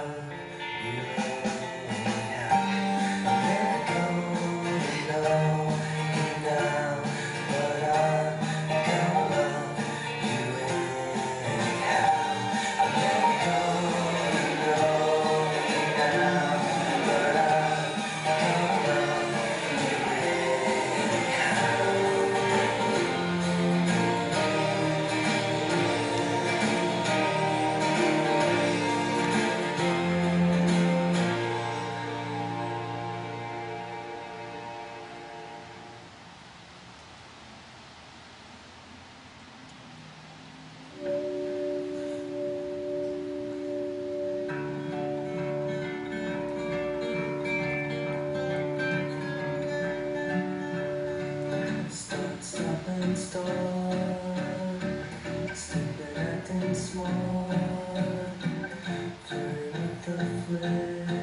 you anyhow. I'm never gonna know you now, but I'm gonna love you anyhow. I'm never gonna know you now, but I'm gonna love you anyhow. Stop and start, stupid acting smart, flirting with the flare.